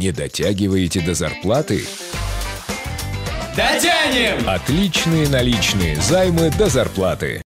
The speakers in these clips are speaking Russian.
Не дотягиваете до зарплаты? Дотянем! Отличные наличные займы до зарплаты.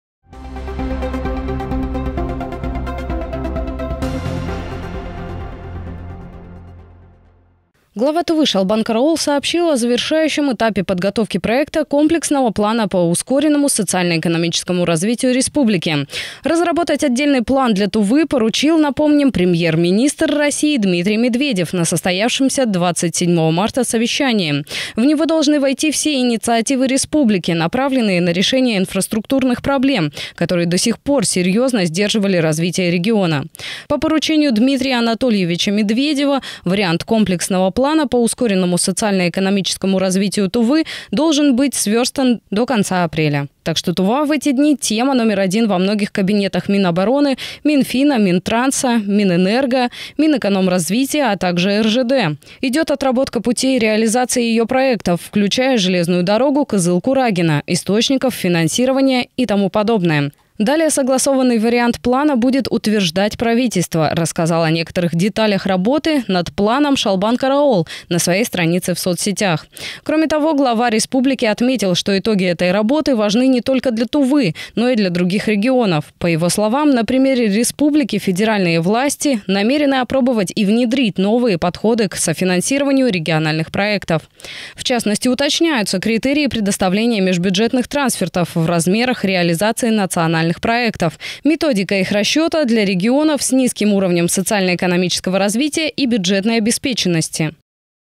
Глава Тувы Шалбан Караул сообщил о завершающем этапе подготовки проекта комплексного плана по ускоренному социально-экономическому развитию республики. Разработать отдельный план для Тувы поручил, напомним, премьер-министр России Дмитрий Медведев на состоявшемся 27 марта совещании. В него должны войти все инициативы республики, направленные на решение инфраструктурных проблем, которые до сих пор серьезно сдерживали развитие региона. По поручению Дмитрия Анатольевича Медведева вариант комплексного плана по ускоренному социально-экономическому развитию Тувы должен быть сверстан до конца апреля. Так что Тува в эти дни тема номер один во многих кабинетах Минобороны, Минфина, Минтранса, Минэнерго, Минэкономразвития, а также РЖД. Идет отработка путей реализации ее проектов, включая железную дорогу Кызыл-Курагино, источников финансирования и тому подобное. Далее согласованный вариант плана будет утверждать правительство, рассказал о некоторых деталях работы над планом Шалбан Караул на своей странице в соцсетях. Кроме того, глава республики отметил, что итоги этой работы важны не только для Тувы, но и для других регионов. По его словам, на примере республики федеральные власти намерены опробовать и внедрить новые подходы к софинансированию региональных проектов. В частности, уточняются критерии предоставления межбюджетных трансфертов в размерах реализации национальных проектов, методика их расчета для регионов с низким уровнем социально-экономического развития и бюджетной обеспеченности.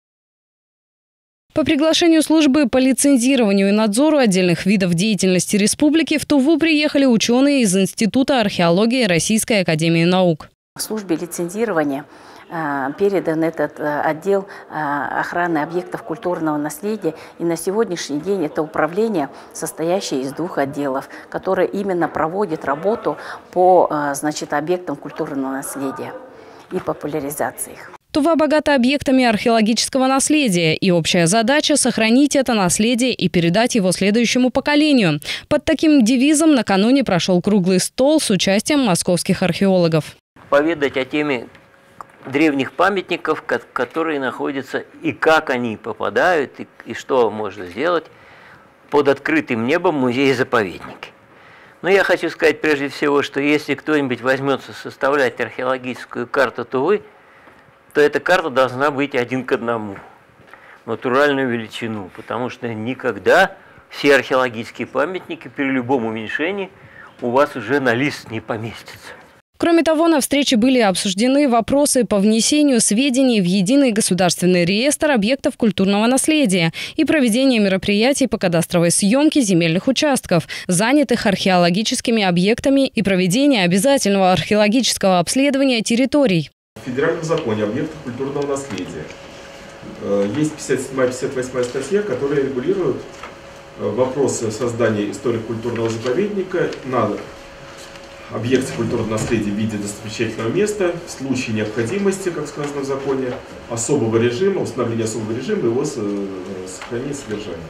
По приглашению службы по лицензированию и надзору отдельных видов деятельности республики в Туву приехали ученые из Института археологии Российской академии наук. В службе лицензирования передан этот отдел охраны объектов культурного наследия. И на сегодняшний день это управление, состоящее из двух отделов, которое именно проводит работу по объектам культурного наследия и популяризации их. Тува богата объектами археологического наследия, и общая задача – сохранить это наследие и передать его следующему поколению. Под таким девизом накануне прошел круглый стол с участием московских археологов. Поведать о теме древних памятников, которые находятся, и как они попадают, и что можно сделать под открытым небом в музее-заповеднике. Но я хочу сказать прежде всего, что если кто-нибудь возьмется составлять археологическую карту Тувы, то эта карта должна быть 1 к 1, натуральную величину, потому что никогда все археологические памятники при любом уменьшении у вас уже на лист не поместятся. Кроме того, на встрече были обсуждены вопросы по внесению сведений в единый государственный реестр объектов культурного наследия и проведение мероприятий по кадастровой съемке земельных участков, занятых археологическими объектами, и проведение обязательного археологического обследования территорий. В федеральном законе объектов культурного наследия есть 57-58 статья, которые регулируют вопросы создания историко-культурного заповедника на объекте культурного наследия в виде достопримечательного места в случае необходимости, как сказано в законе, особого режима, установления особого режима и его сохранения содержания.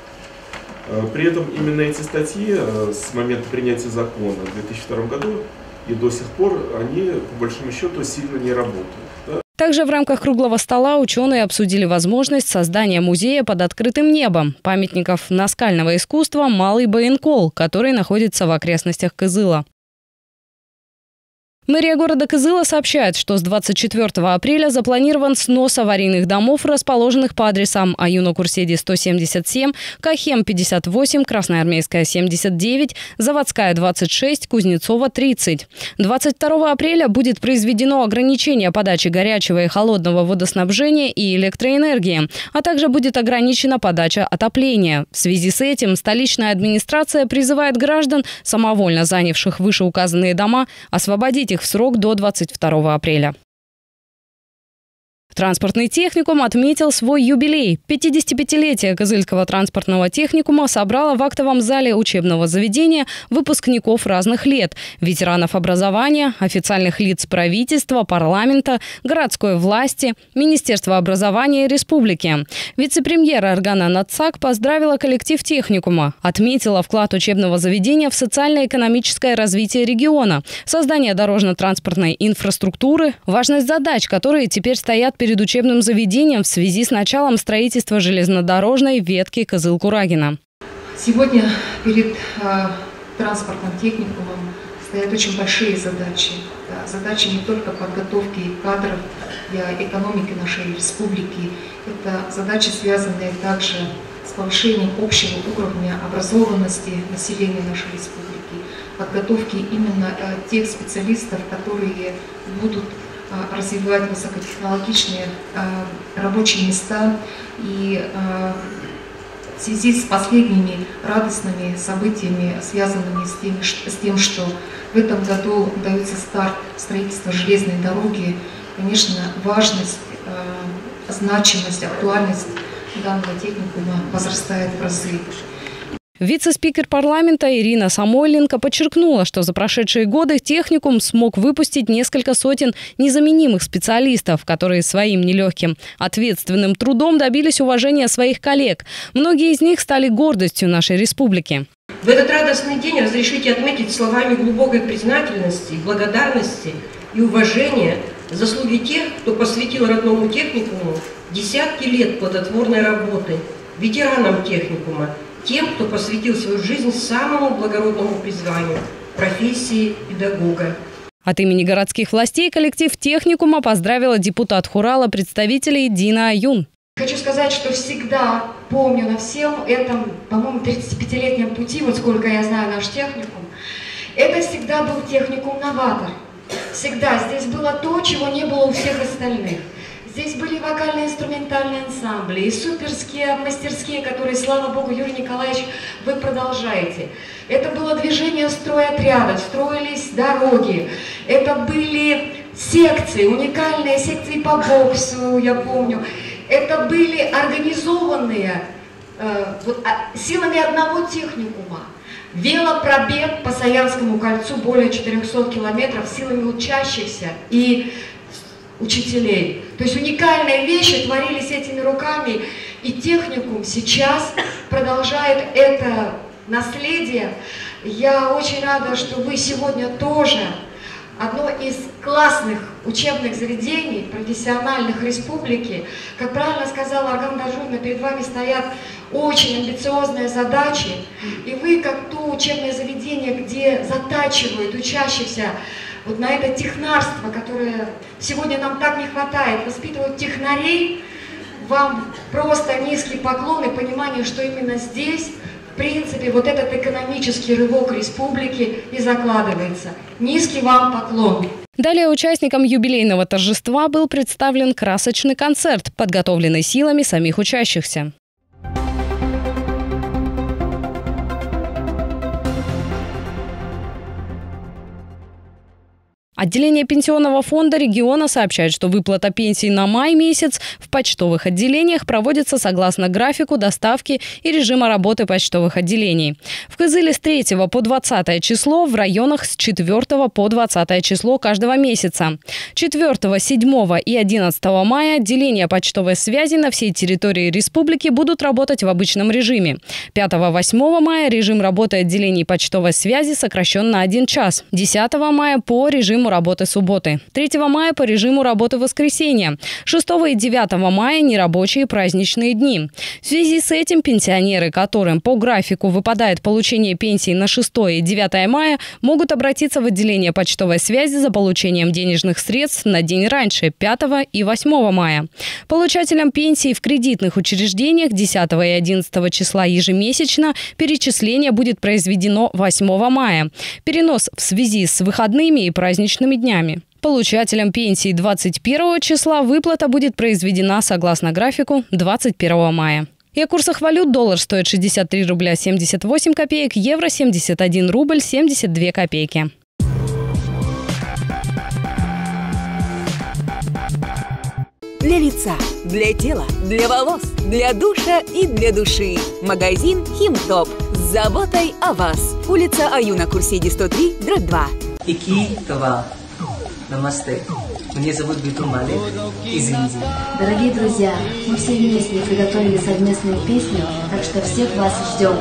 При этом именно эти статьи с момента принятия закона в 2002 году и до сих пор они, по большому счету, сильно не работают. Да? Также в рамках круглого стола ученые обсудили возможность создания музея под открытым небом памятников наскального искусства «Малый Баянкол», который находится в окрестностях Кызыла. Мэрия города Кызыла сообщает, что с 24 апреля запланирован снос аварийных домов, расположенных по адресам Аюна-Курседи 177, Кахем 58, Красноармейская 79, Заводская 26, Кузнецова 30. 22 апреля будет произведено ограничение подачи горячего и холодного водоснабжения и электроэнергии, а также будет ограничена подача отопления. В связи с этим столичная администрация призывает граждан, самовольно занявших вышеуказанные дома, освободить их в срок до 22 апреля. Транспортный техникум отметил свой юбилей. 55-летие Кызыльского транспортного техникума собрало в актовом зале учебного заведения выпускников разных лет, ветеранов образования, официальных лиц правительства, парламента, городской власти, Министерства образования республики. Вице-премьер Аргана Нацак поздравила коллектив техникума, отметила вклад учебного заведения в социально-экономическое развитие региона, создание дорожно-транспортной инфраструктуры, важность задач, которые теперь стоят перед перед учебным заведением в связи с началом строительства железнодорожной ветки Кызыл-Курагина. Сегодня перед транспортным техникумом стоят очень большие задачи. Задачи не только подготовки кадров для экономики нашей республики. Это задачи, связанные также с повышением общего уровня образованности населения нашей республики, подготовки именно тех специалистов, которые будут развивать высокотехнологичные рабочие места. И в связи с последними радостными событиями, связанными с тем, что в этом году дается старт строительства железной дороги, конечно, важность, значимость, актуальность данного техникума возрастает в разы. Вице-спикер парламента Ирина Самойленко подчеркнула, что за прошедшие годы техникум смог выпустить несколько сотен незаменимых специалистов, которые своим нелегким ответственным трудом добились уважения своих коллег. Многие из них стали гордостью нашей республики. В этот радостный день разрешите отметить словами глубокой признательности, благодарности и уважения заслуги тех, кто посвятил родному техникуму десятки лет плодотворной работы, ветеранам техникума, тем, кто посвятил свою жизнь самому благородному призванию – профессии педагога. От имени городских властей коллектив техникума поздравила депутат Хурала представителей Дина Аюн. Хочу сказать, что всегда помню на всем этом, по-моему, 35-летнем пути, вот сколько я знаю наш техникум, это всегда был техникум-новатор. Всегда здесь было то, чего не было у всех остальных. Здесь были вокально-инструментальные ансамбли и суперские мастерские, которые, слава богу, Юрий Николаевич, вы продолжаете. Это было движение стройотрядов, строились дороги. Это были секции, уникальные секции по боксу, я помню. Это были организованные силами одного техникума. Велопробег по Саянскому кольцу более 400 километров силами учащихся и учителей. То есть уникальные вещи творились этими руками, и техникум сейчас продолжает это наследие. Я очень рада, что вы сегодня тоже одно из классных учебных заведений, профессиональных республики. Как правильно сказала Арган Дажурна, перед вами стоят очень амбициозные задачи, и вы, как то учебное заведение, где затачивают учащихся вот на это технарство, которое сегодня нам так не хватает, воспитывают технарей, вам просто низкий поклон и понимание, что именно здесь, в принципе, вот этот экономический рывок республики и закладывается. Низкий вам поклон. Далее участникам юбилейного торжества был представлен красочный концерт, подготовленный силами самих учащихся. Отделение Пенсионного фонда региона сообщает, что выплата пенсий на май месяц в почтовых отделениях проводится согласно графику доставки и режима работы почтовых отделений. В Кызыле с 3 по 20 число, в районах с 4 по 20 число каждого месяца. 4, 7 и 11 мая отделения почтовой связи на всей территории республики будут работать в обычном режиме. 5-8 мая режим работы отделений почтовой связи сокращен на 1 час. 10 мая по режиму работы субботы. 3 мая по режиму работы воскресенья. 6 и 9 мая нерабочие праздничные дни. В связи с этим пенсионеры, которым по графику выпадает получение пенсии на 6 и 9 мая, могут обратиться в отделение почтовой связи за получением денежных средств на день раньше, 5 и 8 мая. Получателям пенсии в кредитных учреждениях 10 и 11 числа ежемесячно перечисление будет произведено 8 мая. Перенос в связи с выходными и праздничными днями. Получателям пенсии 21 числа выплата будет произведена согласно графику 21 мая. И о курсах валют: доллар стоит 63 рубля 78 копеек, евро 71 рубль 72 копейки. Для лица, для тела, для волос, для душа и для души. Магазин «Химтоп» с заботой о вас. Улица Аюна Курсиди 103/2. Икитова. Намасте. Меня зовут Биту Малик из Индии. Дорогие друзья, мы все вместе приготовили совместную песню, так что всех вас ждем.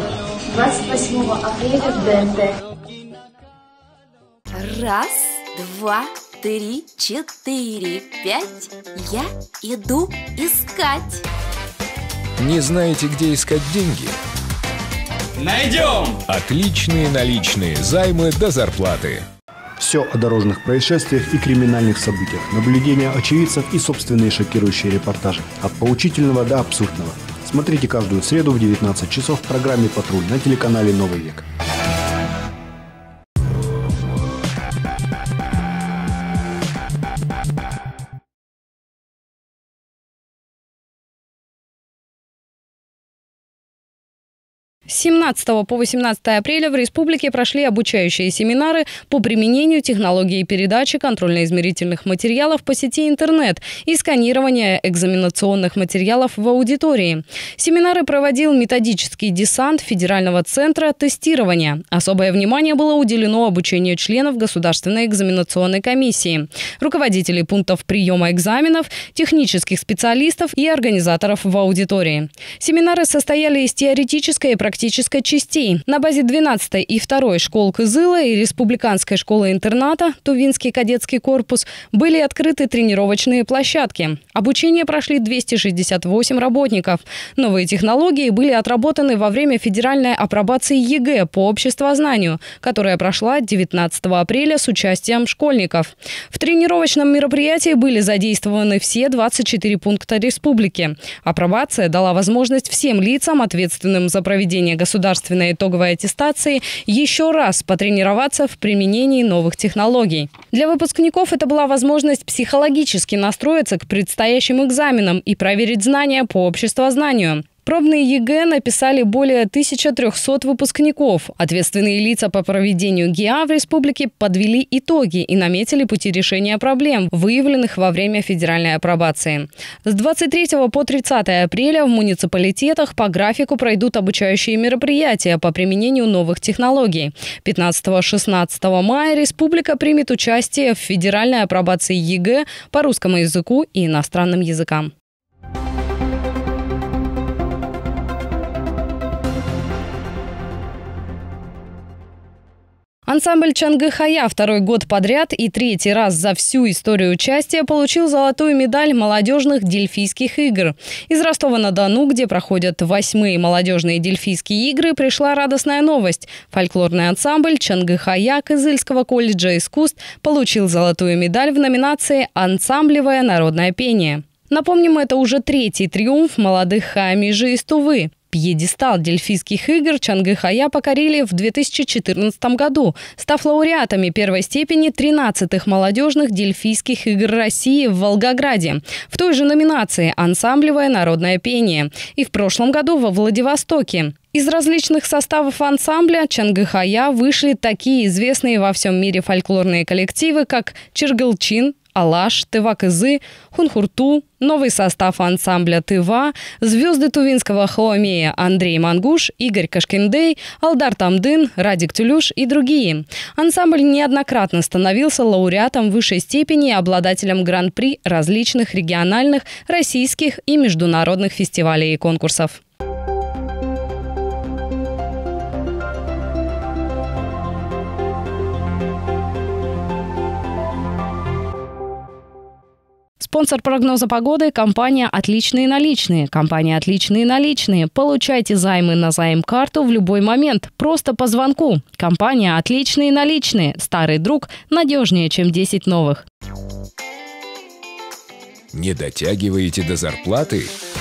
28 апреля в ДНТ. Раз, два, 3, 4, 5. Я иду искать. Не знаете, где искать деньги? Найдем! Отличные наличные займы до зарплаты. Все о дорожных происшествиях и криминальных событиях, наблюдения очевидцев и собственные шокирующие репортажи. От поучительного до абсурдного. Смотрите каждую среду в 19 часов в программе «Патруль» на телеканале «Новый век». С 17 по 18 апреля в республике прошли обучающие семинары по применению технологии передачи контрольно-измерительных материалов по сети интернет и сканирования экзаменационных материалов в аудитории. Семинары проводил методический десант Федерального центра тестирования. Особое внимание было уделено обучению членов Государственной экзаменационной комиссии, руководителей пунктов приема экзаменов, технических специалистов и организаторов в аудитории. Семинары состояли из теоретической и практической частей. На базе 12-й и 2-й школ Кызыла и Республиканской школы-интерната Тувинский кадетский корпус были открыты тренировочные площадки. Обучение прошли 268 работников. Новые технологии были отработаны во время федеральной апробации ЕГЭ по обществознанию, которая прошла 19 апреля с участием школьников. В тренировочном мероприятии были задействованы все 24 пункта республики. Апробация дала возможность всем лицам, ответственным за проведение государственной итоговой аттестации, еще раз потренироваться в применении новых технологий. Для выпускников это была возможность психологически настроиться к предстоящим экзаменам и проверить знания по обществознанию. Пробные ЕГЭ написали более 1300 выпускников. Ответственные лица по проведению ГИА в республике подвели итоги и наметили пути решения проблем, выявленных во время федеральной апробации. С 23 по 30 апреля в муниципалитетах по графику пройдут обучающие мероприятия по применению новых технологий. 15-16 мая республика примет участие в федеральной апробации ЕГЭ по русскому языку и иностранным языкам. Ансамбль Чангы-Хая второй год подряд и третий раз за всю историю участия получил золотую медаль молодежных дельфийских игр. Из Ростова-на-Дону, где проходят 8-е молодежные дельфийские игры, пришла радостная новость. Фольклорный ансамбль Чангы-Хая Кызыльского колледжа искусств получил золотую медаль в номинации «Ансамблевое народное пение». Напомним, это уже третий триумф молодых хаамижи из Тувы. Пьедестал дельфийских игр Чангы-Хая покорили в 2014 году, став лауреатами первой степени 13-х молодежных дельфийских игр России в Волгограде. В той же номинации «Ансамблевое народное пение» и в прошлом году во Владивостоке. Из различных составов ансамбля Чангы-Хая вышли такие известные во всем мире фольклорные коллективы, как Чыргылчин, Алаш, Тыва-Кызы, Хунхурту, новый состав ансамбля Тыва, звезды тувинского хаомея Андрей Мангуш, Игорь Кашкиндей, Алдар Тамдын, Радик Тюлюш и другие. Ансамбль неоднократно становился лауреатом высшей степени и обладателем гран-при различных региональных, российских и международных фестивалей и конкурсов. Спонсор прогноза погоды – компания «Отличные наличные». Компания «Отличные наличные». Получайте займы на займ-карту в любой момент, просто по звонку. Компания «Отличные наличные». Старый друг надежнее, чем 10 новых. Не дотягиваете до зарплаты?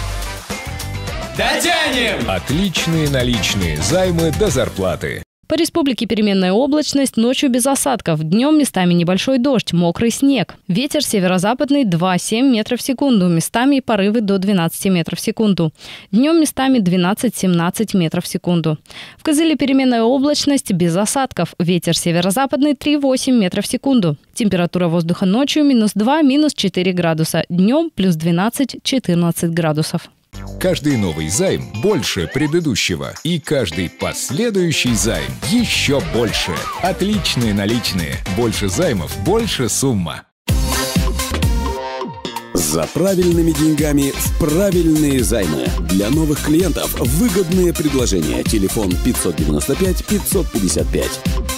Дотянем! Отличные наличные займы до зарплаты. По республике переменная облачность, ночью без осадков, днем местами небольшой дождь, мокрый снег. Ветер северо-западный 2,7 метров в секунду, местами порывы до 12 метров в секунду. Днем местами 12-17 метров в секунду. В Кызыле переменная облачность без осадков, ветер северо-западный 3,8 метров в секунду. Температура воздуха ночью -2, -4 градуса, днем +12-14 градусов. Каждый новый займ больше предыдущего. И каждый последующий займ еще больше. Отличные наличные. Больше займов, больше сумма. За правильными деньгами в правильные займы. Для новых клиентов выгодные предложения. Телефон 595 555.